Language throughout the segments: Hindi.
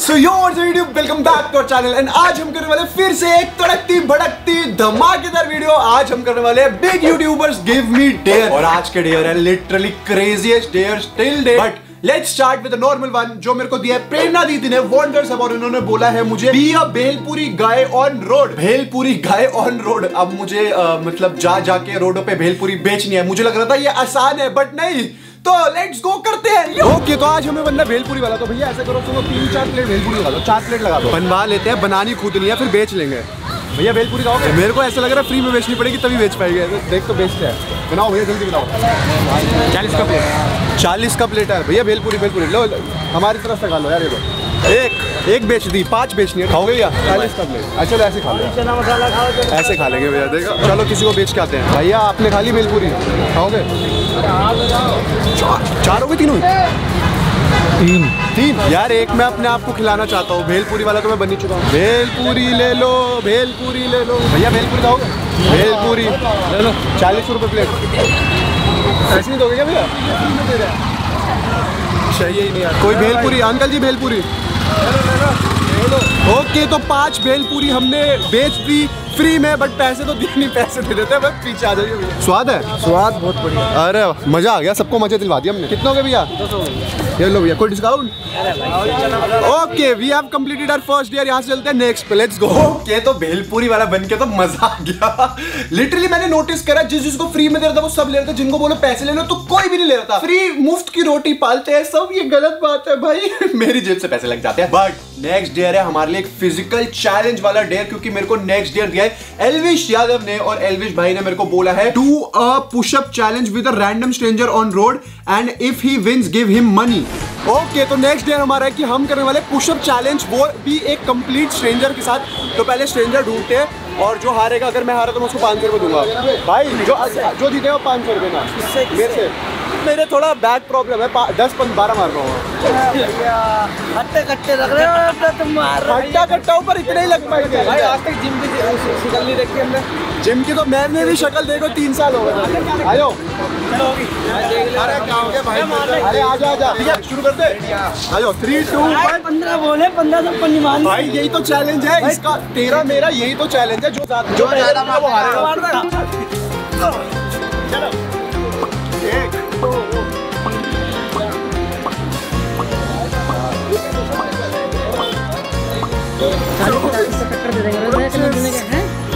So yo welcome back to our channel and आज हम करने वाले फिर से एक तड़कती भड़कती धमाकेदार वीडियो। आज हम करने वाले big YouTubers give me dare और आज के डेयर है literally craziest dare till date. But let's start with the normal one जो मेरे को दिया है प्रेरणा दीदी ने वंडर्स अब और उन्होंने बोला है मुझे be a bhelpuri guy on road. Bhelpuri guy on road. अब मुझे मतलब जाके रोडों पे भेलपुरी बेचनी है। मुझे लग रहा था ये आसान है बट नहीं, तो लेट्स गो करते हैं। ओके तो आज हमें बनना भेलपुरी वाला। तो भैया ऐसा करो तुम 3-4 प्लेट भेलपुरी लगा दो, 4 प्लेट लगा दो, बनवा लेते हैं। बनानी खुद नहीं है फिर बेच लेंगे। भैया भेलपुरी खाओगे? मेरे को ऐसा लग रहा है फ्री में बेचनी पड़ेगी तभी बेच पाएंगे। देख तो बेचते हैं। बनाओ भैया जल्दी बनाओ। 40 का प्लेट, 40 का प्लेट है भैया। भेलपुरी लो हमारी तरफ से खा लो यार। ये लो एक बेच दी, 5 बेचनी है। खाओगे भैया? 40 का प्लेट। अच्छा चलो ऐसे खा लो, चना मसाला खाओ, ऐसे खा लेंगे भैया। देखो चलो किसी को बेच के आते हैं। भैया आपने खा ली भेलपुरी? खाओगे? 4 हो गई? 3 यार। एक मैं अपने आप को खिलाना चाहता हूँ। भेलपुरी वाला तो मैं बन ही चुका हूँ। भेलपुरी ले लो, भेलपुरी ले लो। भैया भेलपुरी खाओगे? भेलपुरी ले लो, 40 रुपये प्लेट। ऐसे नहीं दोगे क्या भैया? चाहिए ही नहीं यार कोई भेलपुरी। अंकल जी भेलपुरी ओके तो 5 भेलपुरी हमने बेच दी फ्री में, बट पैसे तो दिए नहीं। पैसे दे देते हैं बस पीछे आ जाइए। स्वाद है? स्वाद बहुत बढ़िया। अरे मजा आ गया, सबको मजे दिलवा दिया हमने। कितने हो गए भैया? ये लो भैया, कोई discount? Okay we have completed our first year. यहाँ से चलते हैं नेक्स्ट पे, लेट्स गो। ओके तो भेलपुरी वाला बन के तो मजा आ गया। लिटरली मैंने नोटिस करा जिसको फ्री में दे रहा था वो सब ले रहा था। जिनको बोलो पैसे ले लो तो कोई भी नहीं ले रहा था। फ्री मुफ्त की रोटी पालते हैं सब, ये गलत बात है भाई। मेरी जेब से पैसे लग जाते हैं। बट नेक्स्ट डेयर है हमारे लिए एक फिजिकल चैलेंज वाला डेयर, क्योंकि मेरे को नेक्स्ट डेयर दिया है एल्विश यादव ने। और एल्विश भाई ने मेरे को बोला है do a pushup challenge with a random stranger on road and if he wins give him money. Okay तो नेक्स्ट डेयर हमारा है कि हम करने वाले पुशअप चैलेंज, वो भी एक कंप्लीट स्ट्रेंजर के साथ। तो पहले स्ट्रेंजर ढूंढते हैं और जो हारेगा, अगर मैं हारा तो मैं उसको 500 रुपये दूंगा भाई। जो जीतेगा 500 रुपये ना मेरे से। मेरे थोड़ा बैक प्रॉब्लम है, 10-12 मार रहा हूँ। हट्टे रख रहे हो तुम। हट्टा ऊपर इतने ही लग पाएंगे भाई। आज तक जिम की शक्ल नहीं देखी हमने। जिम की तो मैंने भी शक्ल देखो 3 साल हो गए। आयो अरे क्या हो गया भाई? अरे आजा शुरू कर दे। आयो 3, 2, 1। 15 बोले 15 सब नहीं मान भाई। यही तो चैलेंज है इसका, तेरा मेरा यही तो चैलेंज है। जो ज्यादा वो हारेगा। चलो 1 2 टक्कर दे देंगे।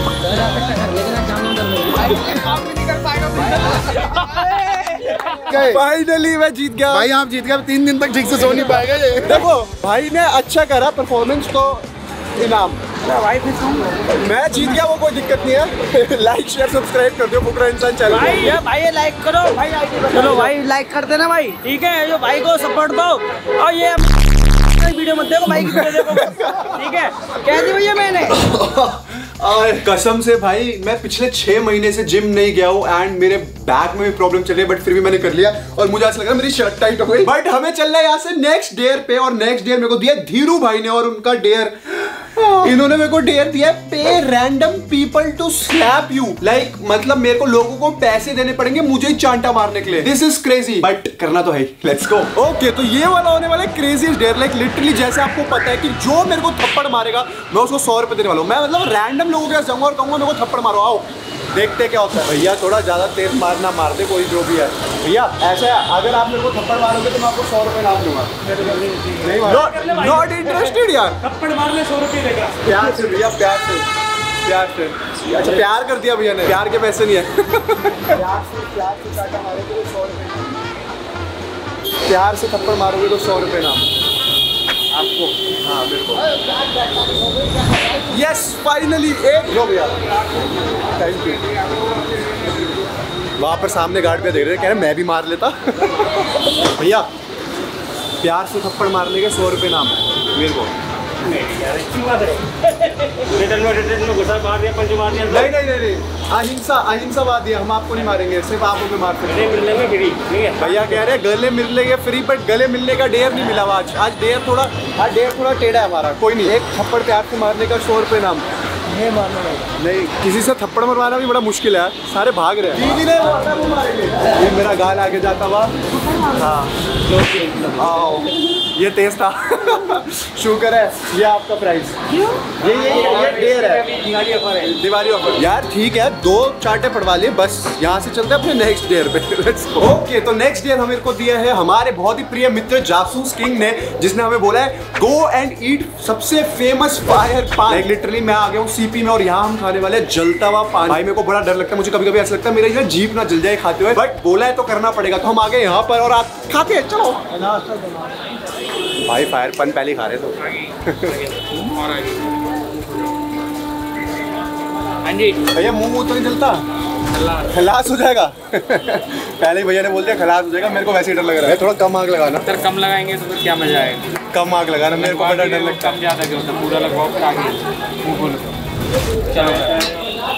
फाइनली मैं जीत गया भाई। आप जीत गए, 3 दिन तक ठीक से सो नहीं पाएगा ये। देखो भाई ने अच्छा करा परफॉर्मेंस, तो इनाम मैं जीत गया, वो कोई दिक्कत नहीं है। लाइक शेयर सब्सक्राइब कर दो फुकरा इंसान चैनल भाई लाइक करो भाई। चलो भाई लाइक कर देना भाई, ठीक है? जो भाई को सपोर्ट दो और ये वीडियो मत देखो, भाई की वीडियो देखो, ठीक है? कह दी भैया मैंने। कसम से भाई मैं पिछले 6 महीने से जिम नहीं गया हूँ एंड मेरे बैक में भी प्रॉब्लम चल रही है, बट फिर भी मैंने कर लिया और मुझे ऐसा लग रहा है मेरी शर्ट टाइट हो गई। बट हमें चलना है यहाँ से नेक्स्ट डेयर पे, और नेक्स्ट डेयर मेरे को दिया धीरू भाई ने। और उनका डेयर इन्होंने मेरे को डेयर दिया है pay random people to slap you. Like मतलब मेरे को लोगों को पैसे देने पड़ेंगे मुझे ही चांटा मारने के लिए। दिस इज क्रेजी बट करना तो है। Let's go. ओके तो ये वाला होने वाला है क्रेजीस्ट डेयर। लाइक लिटरली जैसे आपको पता है कि जो मेरे को थप्पड़ मारेगा मैं उसको 100 रुपए देने वाला हूँ। मैं मतलब रैंडम लोगों के पास जाऊंगा और कहूंगा मेरे को थप्पड़ मारो, आओ देखते क्या होता है। भैया थोड़ा ज्यादा तेज मारना मार दे कोई जो भी है। भैया ऐसा है अगर आप मेरे को थप्पड़ मारोगे तो मैं आपको 100 रुपए नाम दूंगा। नॉट इंटरेस्टेड यार। थप्पड़ मारने 100 रुपये देगा। प्यार से भैया, प्यार से। अच्छा प्यार कर दिया भैया ने, प्यार के पैसे नहीं है। प्यार से चाटा मारोगे तो 100 रुपये। प्यार से थप्पड़ मारोगे तो 100 रुपये नाम आपको। हाँ मेरे को। यस फाइनली एक लो भैया, थैंक यू। वहाँ पर सामने गार्ड पे देख रहे, कह रहे मैं भी मार लेता। भैया प्यार से थप्पड़ मारने के 100 रुपये नाम मेरे को। नहीं अहिंसावादी है, हम आपको नहीं मारेंगे, सिर्फ आप हमें मारते हैं। भैया कह रहे गले मिलने फ्री, बट गले मिलने का डेयर नहीं मिला आज डेयर थोड़ा टेढ़ा है हमारा। कोई नहीं, एक थप्पड़ प्यार से मारने का 100 रुपये नाम। नहीं किसी से थप्पड़ मरवाना भी बड़ा मुश्किल है, सारे भाग रहे हैं। दीदी ने ये मेरा गाल आगे जाता हुआ। हाँ आओ ये तेज था। शुक्र है ये आपका प्राइस। ये डेयर है, दिवाली ऑफर। यार ठीक है, 2 चार्टे पड़वा लिए बस, यहाँ से चलते हैं अपने नेक्स्ट डेयर पे। ओके, तो नेक्स्ट डेयर हमें को दिया है हमारे बहुत ही प्रिय मित्र जासूस किंग ने, जिसने हमें बोला है गो एंड ईट सबसे फेमस फायर पान। लिटरली मैं आ गया हूँ सीपी में और यहाँ हम खाने वाले जलता हुआ पान। भाई मेरे को बड़ा डर लगता है, मुझे कभी कभी ऐसा लगता है मेरा जीभ ना जल जाए खाते हुए, बट बोला है तो करना पड़ेगा। तो हम आ गए यहाँ पर और आप खाते हैं, चलो। भाई फायर पान पहले खा रहे तो भैया मुंह तो नहीं जलता, खलास हो जाएगा। पहले ही भैया ने बोल दिया खलास हो जाएगा, मेरे को वैसे ही डर लग रहा है। थोड़ा कम आग लगाना सर, कम लगाएंगे तो फिर क्या मजा आएगा? कम आग लगाना, मेरे को बड़ा डर लगता है। कम ज्यादा क्यों होता, पूरा लगाओ फिर आगे मुंह खोलो। चलो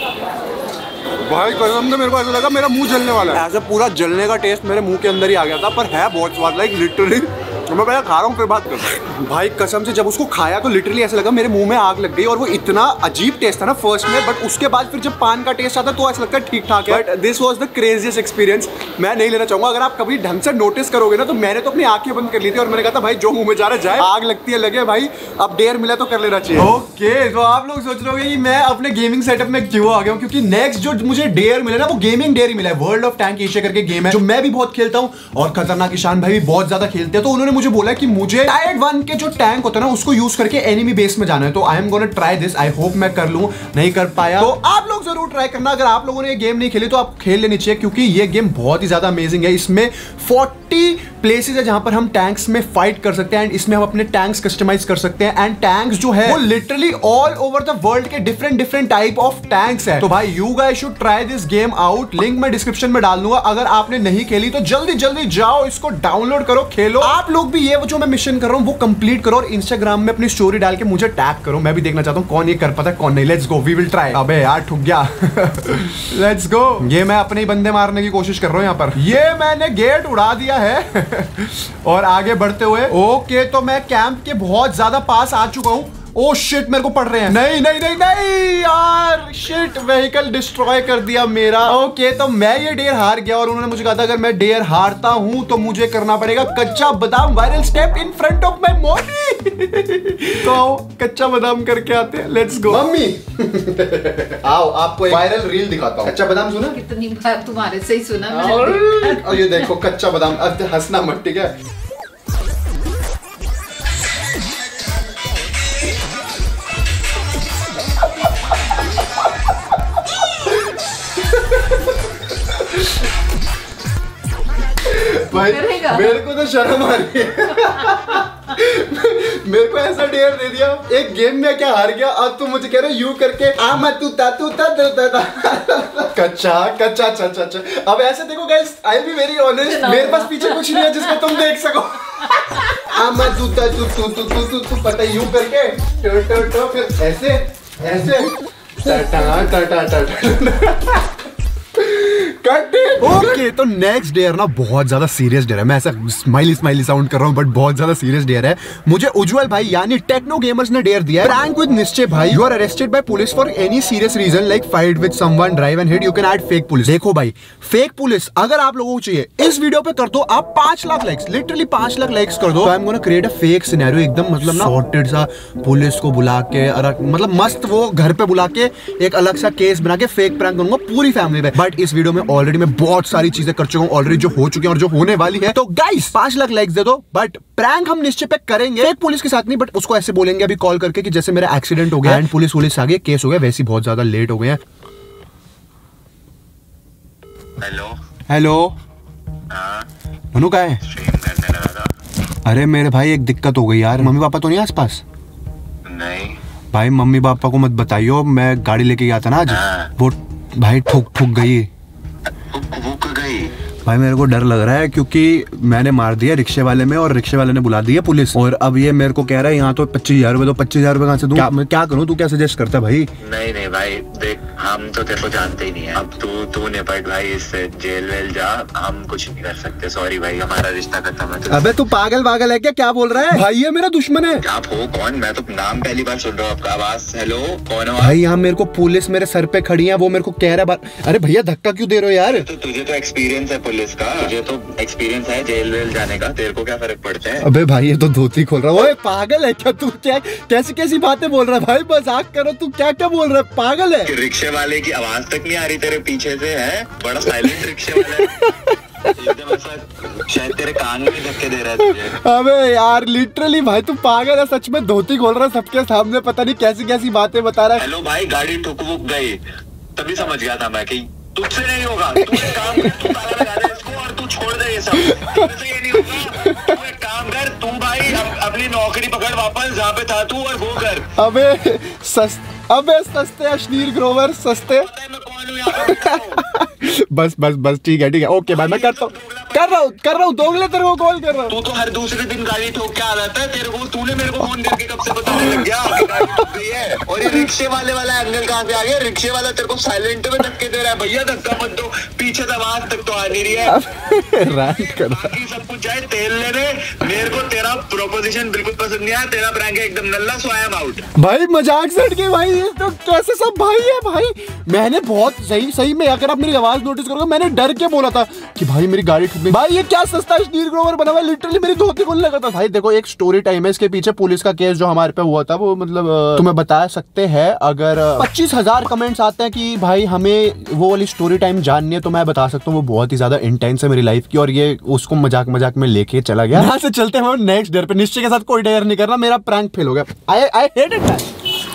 भाई कसम से मेरे को ऐसा लगा मेरा मुंह जलने वाला है। ऐसे पूरा जलने का टेस्ट मेरे मुंह के अंदर ही आ गया था, पर है बहुत स्वाद। लाइक लिटरली मैं पहले खा रहा हूँ फिर बात कर रहा हूँ। भाई कसम से जब उसको खाया तो लिटरली ऐसा लगा मेरे मुंह में आग लग गई। और वो इतना अजीब टेस्ट था ना फर्स्ट में, बट उसके बाद फिर जब पान का टेस्ट आता तो ऐसा लगता है ठीक ठाक है। But this was the craziest experience. मैं नहीं लेना चाहूंगा। अगर आप कभी ढंग से नोटिस करोगे ना, तो मैंने तो अपनी आंखें बंद कर ली थी और मैंने कहा था भाई जो मुंह में जा रहा है जाए, आग लगती है लगे भाई, अब डेयर मिला तो कर लेना चाहिए। ओके, तो आप लोग सोच रहे होंगे कि मैं अपने गेमिंग सेटअप में क्यों आ गया हूँ, क्योंकि नेक्स्ट जो मुझे डेयर मिला ना वो गेमिंग डेयर मिला है। वर्ल्ड ऑफ टैंक एशिया करके गेम है जो मैं भी बहुत खेलता हूँ और खतरनाक ईशान भाई भी बहुत ज्यादा खेलते हैं। तो उन्होंने मुझे बोला कि मुझे टायर 1 के जो टैंक होता है ना उसको यूज करके एनिमी बेस में जाना है। तो I am gonna try this. I hope मैं कर लूं, नहीं कर पाया तो आप लोग जरूर ट्राई करना। अगर आप लोगों ने ये गेम नहीं खेली तो आप खेल लेनी चाहिए, क्योंकि ये गेम बहुत ही ज्यादा अमेजिंग है। इसमें 40 प्लेसेस है जहां पर हम टैंक्स में फाइट कर सकते हैं एंड इसमें हम अपने टैंक्स कस्टमाइज कर सकते हैं। एंड टैंक्स जो है वो literally all over the world के डिफरेंट टाइप ऑफ टैंक्स है। तो भाई you guys should try this game out. Link मैं डिस्क्रिप्शन में डाल दूंगा। अगर आपने नहीं खेली तो जल्दी जाओ, इसको डाउनलोड करो, खेलो। आप लोग भी ये जो मैं मिशन कर रहा हूं वो कंप्लीट करो और इंस्टाग्राम में अपनी स्टोरी डाल के मुझे टैग करो। मैं भी देखना चाहता हूं कौन ये कर पाता है कौन नहीं। Let's go, we will try. अबे यार ठुक गया। Let's go. ये मैं अपने ही बंदे मारने की कोशिश कर रहा हूं यहाँ पर। ये मैंने गेट उड़ा दिया है। और आगे बढ़ते हुए ओके, तो मैं कैंप के बहुत ज्यादा पास आ चुका हूं। ओ शिट, मेरे को पड़ रहे हैं। नहीं यार, शिट, व्हीकल डिस्ट्रॉय कर दिया मेरा। ओके, तो मैं ये डेयर हार गया और उन्होंने मुझे कहा था अगर मैं डेयर हारता हूं तो मुझे करना पड़ेगा Kacha Badam viral step in front of my mommy. तो आओ कच्चा बादाम करके आते हैं। Let's go. मम्मी आओ, आपको एक वायरल रील दिखाता हूँ। कच्चा बादाम सुना? कितनी बार तुम्हारे से ही सुना मैंने। और ये देखो कच्चा बादाम। अब हंसना मत, ठीक है? भाई मेरे को तो शर्म आ रही है। मेरे को ऐसा डेयर दे दिया, एक गेम में क्या हार गया, अब तू मुझे कह रहे यू करके कच्चा। अब ऐसे देखो guys, I will be very honest, मेरे पास पीछे कुछ नहीं है जिसको तुम देख सको। तू पता यू करके फिर ऐसे ओके, तो नेक्स्ट डेयर ना बहुत ज्यादा सीरियस डेयर है। मैं ऐसा स्माइली साउंड कर रहा हूँ बट बहुत ज्यादा सीरियस डेयर है। मुझे उज्जवल भाई यानी टेक्नो गेमर्स ने डेयर दिया है। प्रैंक विद निश्चय भाई, you are arrested by police for any serious reason like fight with someone, drive and hit, you can add fake police. देखो भाई, फेक पुलिस अगर आप लोगों को चाहिए इस वीडियो पे कर दो आप 5 lakh likes, literally 5 lakh likes कर दो। I am gonna create a fake scenario, एकदम मतलब ना सॉर्टेड सा, पुलिस को बुला के मतलब मस्त वो घर पे बुला के एक अलग सा केस बना के फेक प्रैंक करूंगा पूरी फैमिली पे। बट इस वीडियो में ऑलरेडी मैं बहुत सारी चीजें कर चुका हूँ ऑलरेडी, जो हो चुकी है और जो होने वाली है। तो गाइस 5 लाख लाइक्स दे दो। बट प्रैंक हम निश्चय पे करेंगे, फेक पुलिस के साथ नहीं, बट उसको ऐसे बोलेंगे अभी कॉल करके कि जैसे मेरा एक्सीडेंट हो गया एंड पुलिस आ गई, केस हो गया, वैसे बहुत ज्यादा लेट हो गए हैं। हेलो मनु का है? अरे मेरे भाई एक दिक्कत हो गई यार, मम्मी पापा तो नहीं आस पास? नहीं भाई, मम्मी पापा को मत बताइयो, मैं गाड़ी लेके गया था ना आज, वो भाई ठुक गई। भाई मेरे को डर लग रहा है क्योंकि मैंने मार दिया रिक्शे वाले में और रिक्शे वाले ने बुला दिया पुलिस, और अब ये मेरे को कह रहा है यहाँ तो 25,000 रुपए, तो 25,000 रुपए कहाँ से दूं? मैं क्या करूँ? तू क्या सजेस्ट करता है भाई? नहीं भाई देख, हम तो तेरे को जानते ही नहीं है। अब तू निपट भाई, इससे जेल वेल जा, हम कुछ नहीं कर सकते। सॉरी भाई, हमारा रिश्ता खत्म है। अबे तू पागल है क्या बोल रहा है? भाई ये मेरा दुश्मन है। आप हो कौन? मैं तो नाम पहली बार सुन रहा हूँ आपका। आवाज हेलो कौन हो भाई? यहाँ मेरे को पुलिस मेरे सर पे खड़ी है, वो मेरे को कह रहा है। अरे भैया धक्का क्यों दे रहे हो यार? तो तुझे तो एक्सपीरियंस है पुलिस का, तुझे तो एक्सपीरियंस है जेल वेल जाने का, तेरे को क्या फर्क पड़ता है? अबे भाई ये तो धोती खोल रहा है। ओए पागल है क्या तू? क्या कैसी कैसी बातें बोल रहा है भाई? मजाक करो, तू क्या क्या बोल रहा है? पागल है? रिक्शे वाले की आवाज तक नहीं आ रही तेरे पीछे से, है बड़ा साइलेंट रिक्शे वाला है। एकदम ऐसा शायद तेरे कान में धक्के दे रहा है तुझे। अबे यार लिटरली भाई तू पागल है सच में। धोती खोल रहा है सबके सामने, पता नहीं कैसी कैसी बातें बता रहा है। हेलो भाई, गाड़ी ठुक वुक गई तभी समझ गया था मैं कि तुझसे नहीं होगा। तू एक काम कर, तू ताला लगा दे इसको और तू छोड़ दे ये सब। तेरे से ये नहीं होगा। तू एक काम कर, तू भाई अपनी नौकरी पकड़ वापस जहाँ पे था तू और वो कर। अबे सस्ते अश्लील ग्रोवर सस्ते। पता है मैं कौन हूँ यहाँ पे बैठा हूँ? बस ठीक है ओके भाई मैं करता हूँ कर रहा हूँ दोगले तेरे को कॉल कर रहा हूँ। तू तो हर दूसरे दिन गाड़ी ठोक के आ जाता है। तेरे को तूने मेरे को फोन करके कब से बताने लग गया कि गाड़ी ठोक गई है। और ये रिक्शे वाला एंगल कहाँ से आ गया? रिक्शे वाला तेरे को साइलेंट में धक्के दे रहा है। भैया धक्का मत दो, पीछे तो आवाज तक तो आ नहीं रही है। बाकी सब कुछ चाहे तेल ले दे। मेरे को तेरा प्रोपोजिशन बिल्कुल पसंद नहीं आया। तेरा प्रैंक है एकदम नल्ला, सो आई एम आउट। भाई मजाक से हट के भाई, ये तो कैसे सब भाई है भाई। मैंने बहुत सही में अगर आप मेरी आवाज नोटिस करोगे मैंने डर के बोला था कि भाई मेरी गाड़ी ठुक गई। भाई ये क्या सस्ता स्टील ग्रोवर बना हुआ है, लिटरली मेरी धोती खोलने लगा था। भाई देखो एक स्टोरी टाइम है इसके पीछे। पुलिस का केस जो हमारे पे हुआ था वो मतलब तुम्हें बता सकते हैं। अगर 25,000 कमेंट्स आते हैं कि भाई हमें वो वाली स्टोरी टाइम जाननी है तो मैं बता सकता हूँ वो बहुत ही ज्यादा इंटेंस है मेरी लाइफ की। और ये उसको मजाक में लेके चला गया। यहाँ से चलते हैं नेक्स्ट डेयर पे। निश्चय के साथ कोई डेयर नहीं करना, मेरा प्रैंक फेल हो गया। I hate it.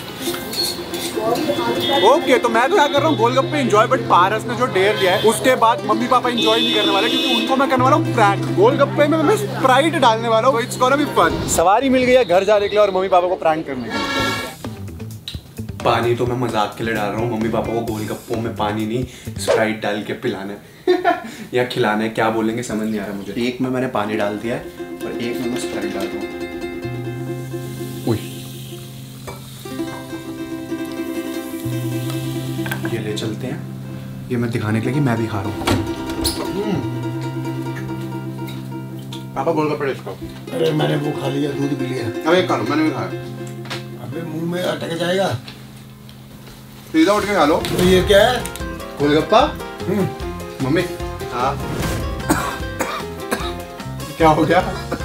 ओके तो मैं तो क्या कर रहा हूँ गोलगप्पे एंजॉय, बट पारस ने जो डेयर दिया है उसके बाद मम्मी पापा एंजॉय नहीं करने वाले क्योंकि उनको मैं करने वाला हूँ प्रैंक। गोलगप्पे में मैं स्प्राइट डालने वाला हूँ। It's gonna be fun. सवारी मिल गई है घर जाने के लिए और मम्मी पापा को प्रैंक करने के लिए। पानी तो मैं मजाक के लिए डाल रहा हूँ। मम्मी पापा को गोलगप्पों में पानी नहीं स्प्राइट डाल के पिलाना है या खिलाना है, क्या बोलेंगे समझ नहीं आ रहा मुझे। एक में मैंने पानी डाल दिया है और एक में मैं स्प्राइट डाल रहा हूँ। ये ले चलते हैं, ये मैं दिखाने के लिए कि मैं भी खा रहा हूँ। पापा गोलगप्पे टेस्ट करो। अरे मैंने वो खा लिया, दूध पी लिया। अब एक खा लो, मैंने भी खाया। अबे मुंह में अटक जाएगा। सीधा उठ के खा लो। तो ये क्या है? गोलगप्पा। मम्मी हाँ क्या हो गया?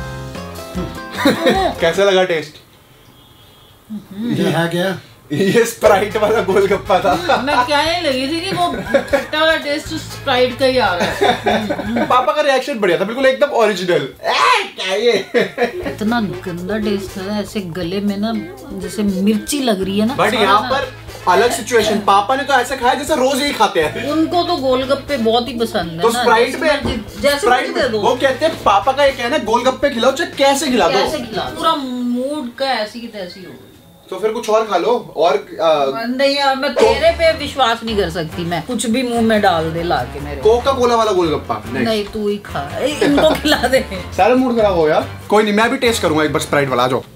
कैसा लगा टेस्ट? ये है क्या? ये स्प्राइट वाला गोलगप्पा था। मैं क्या ही लगी थी कि वो खट्टा वाला टेस्ट स्प्राइट का ही आ रहा है। पापा का रिएक्शन बढ़िया था, बिल्कुल एकदम ओरिजिनल। क्या ये? इतना गंदा टेस्ट है, ऐसे गले में ना जैसे मिर्ची लग रही है ना। बट यहाँ पर अलग सिचुएशन। पापा ने तो ऐसा खाया जैसे रोज ही खाते हैं। उनको तो गोलगप्पे बहुत ही पसंद है तो ना। स्प्राइट में जैसे स्प्राइट दे दो। वो कहते हैं पापा का ये कहना है गोलगप्पे खिलाओ चाहे कैसे खिला दो। कैसे खिला, पूरा मूड का ऐसी की तैसी हो गई। तो फिर कुछ और खा लो। और नहीं यार मैं तेरे पे विश्वास नहीं कर सकती। मैं कुछ भी मुंह में डाल दे ला के मेरे। कोका कोला वाला गोलगप्पा नहीं तू ही खा, इनको खिला दे। सारा मूड खराब हो यार। कोई नहीं मैं भी टेस्ट करूंगा एक बार स्प्राइट वाला। आ जाओ।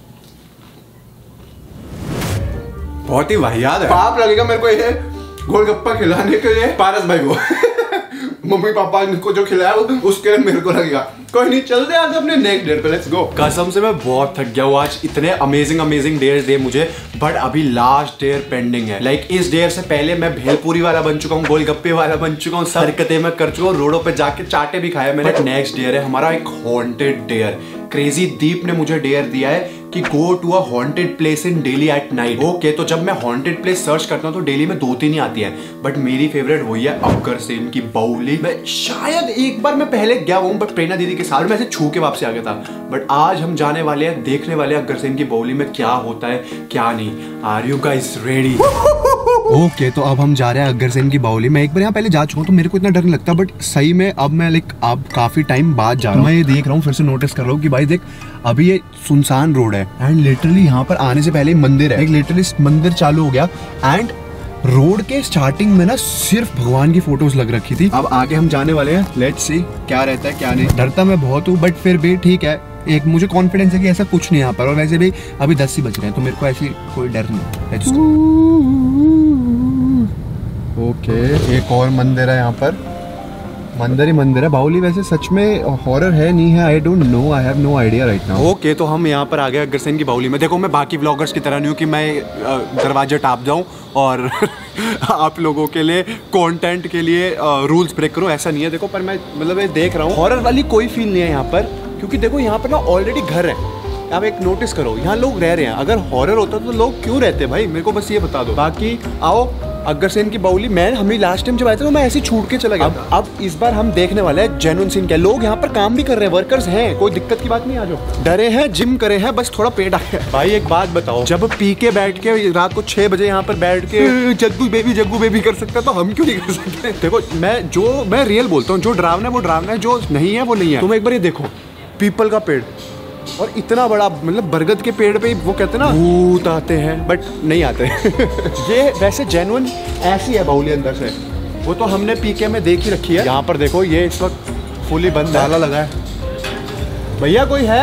बहुत ही वाहियात है। पाप लगेगा मेरे को ये गोलगप्पा खिलाने के लिए पारस भाई को। मम्मी पापा को जो खिलाया उसके लिए मेरे को लगेगा। कोई नहीं चलते आज अपने नेक्स्ट डेयर पे, लेट्स गो। कसम से मैं बहुत थक गया हूँ आज। इतने अमेजिंग डेयर दे मुझे, बट अभी लास्ट डेयर पेंडिंग है। लाइक इस डेयर से पहले मैं भेलपुरी वाला बन चुका हूँ, गोलगप्पे वाला बन चुका हूँ, हरकतें मैं कर चुका हूँ, रोडों पे जाके चाटे भी खाया मैंने। नेक्स्ट डेयर है हमारा एक हॉन्टेड डेयर। क्रेजी दीप ने मुझे डेयर दिया है कि go to a haunted place in Delhi at night. Okay तो जब मैं हॉन्टेड प्लेस सर्च करता हूँ तो दिल्ली में 2-3 ही आती है, बट मेरी फेवरेट वही है अग्रसेन की बाउली। मैं शायद एक बार मैं पहले गया हूँ बट प्रेरणा दीदी के साथ मैं ऐसे छू के वापस आ गया था। बट आज हम जाने वाले हैं, देखने वाले हैं अग्रसेन की बाउली में क्या होता है क्या नहीं। Are you guys ready? Okay तो अब हम जा रहे हैं अग्रसेन की बाउली। मैं एक बार यहाँ पहले जा चुका हूँ तो मेरे को इतना डर नहीं लगता, बट सही में अब मैं अब काफी टाइम बाद जा रहा हूँ। मैं ये देख रहा हूँ, फिर से नोटिस कर रहा हूँ कि भाई देख अभी ये सुनसान रोड है एंड लिटरली यहाँ पर आने से पहले मंदिर है। लिटरली मंदिर चालू हो गया एंड रोड के स्टार्टिंग में ना सिर्फ भगवान की फोटोज लग रखी थी। अब आगे हम जाने वाले हैं, लेट्स सी क्या रहता है क्या नहीं। डरता मैं बहुत हूँ बट फिर भी ठीक है, एक मुझे कॉन्फिडेंस है कि ऐसा कुछ नहीं यहाँ पर। और वैसे भी अभी 10 ही बज रहे हैं तो मेरे को ऐसी कोई डर नहीं। ओके एक और मंदिर है यहाँ पर, मंदिर ही मंदिर है बाहुली। वैसे सच में हॉरर है नहीं है, I don't know, I have no idea right now. Okay, तो हम यहाँ पर आ गए अग्रसेन की बाहुली में। देखो मैं बाकी व्लॉगर्स की तरह नहीं हूँ कि मैं दरवाजे टाप जाऊँ और आप लोगों के लिए कंटेंट के लिए रूल्स ब्रेक करूँ, ऐसा नहीं है। देखो पर मैं मतलब ये देख रहा हूँ, हॉरर वाली कोई फील नहीं है यहाँ पर, क्योंकि देखो यहाँ पर ना ऑलरेडी घर है। आप एक नोटिस करो, यहाँ लोग रह रहे हैं। अगर हॉरर होता तो लोग क्यों रहते भाई, मेरे को बस ये बता दो। बाकी आओ अग्रसेन की बाहुली। मैं हमें लास्ट टाइम जब आए थे तो मैं ऐसे छूट के चला गया। अब इस बार हम देखने वाले हैं जेन्युइन सीन क्या। लोग यहाँ पर काम भी कर रहे हैं, वर्कर्स हैं, कोई दिक्कत की बात नहीं। आ जाओ, डरे हैं, जिम करे हैं, बस थोड़ा पेट आ गया। भाई एक बात बताओ, जब पी के बैठ के रात को 6 बजे यहाँ पर बैठ के जग्गू बेबी कर सकता तो हम क्यों नहीं कर सकते। देखो मैं रियल बोलता हूँ, जो डरावना है वो डरावना है, जो नहीं है वो नहीं है। तुम एक बार ये देखो, पीपल का पेड़ और इतना बड़ा, मतलब बरगद के पेड़ पे वो कहते हैं ना भूत आते हैं, बट नहीं आते। ये वैसे जेन्युइन ऐसी है बाहुली अंदर से, वो तो हमने पीके में देख ही रखी है। यहाँ पर देखो ये इस वक्त फुली बंद ताला लगा है। भैया कोई है?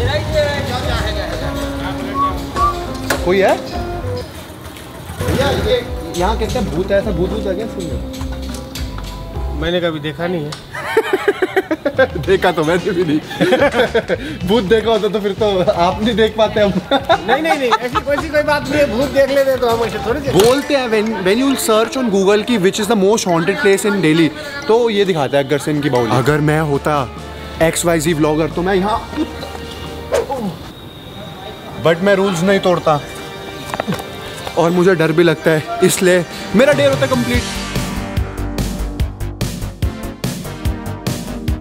कोई है भैया? ये यहाँ कहते हैं भूत है, ऐसा भूत है क्या? सुन, मैंने कभी देखा नहीं है। देखा तो मैंने भी नहीं। भूत देखा होता तो फिर तो आप नहीं देख पाते हम। नहीं ऐसी कोई बात नहीं है। भूत देख लेते तो हम ऐसे थोड़ी बोलते हैं। When you search on Google की which is the most haunted place in Delhi, तो ये दिखाता है अग्रसेन की बाहुली। अगर मैं होता XYZ व्लॉगर तो मैं यहाँ, बट मैं रूल्स नहीं तोड़ता और मुझे डर भी लगता है, इसलिए मेरा डे होता है कंप्लीट।